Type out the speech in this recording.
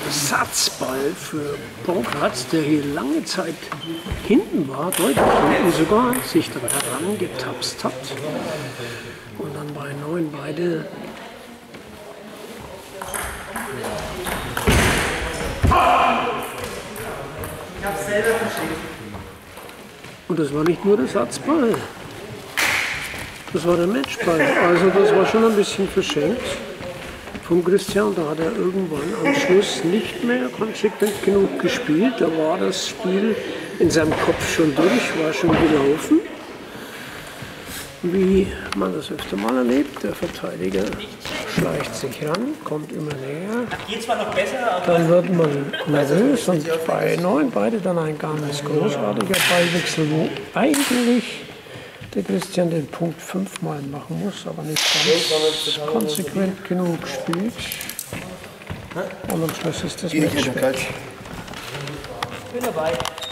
Satzball für Burkhardt, der hier lange Zeit hinten war, deutlich hinten sogar, sich dann herangetapst hat. Und dann bei 9 beide. Und das war nicht nur der Satzball, das war der Matchball. Also das war schon ein bisschen verschenkt vom Christian. Da hat er irgendwann am Schluss nicht mehr konsequent genug gespielt. Da war das Spiel in seinem Kopf schon durch, war schon gelaufen. Wie man das öfter mal erlebt, der Verteidiger schleicht sich ran, kommt immer näher. Dann wird man nervös und bei 9 beide dann ein ganz großartiger Ballwechsel, wo eigentlich der Christian den Punkt 5-mal machen muss, aber nicht ganz konsequent genug spielt. Und am Schluss ist das Match weg. Ich bin dabei.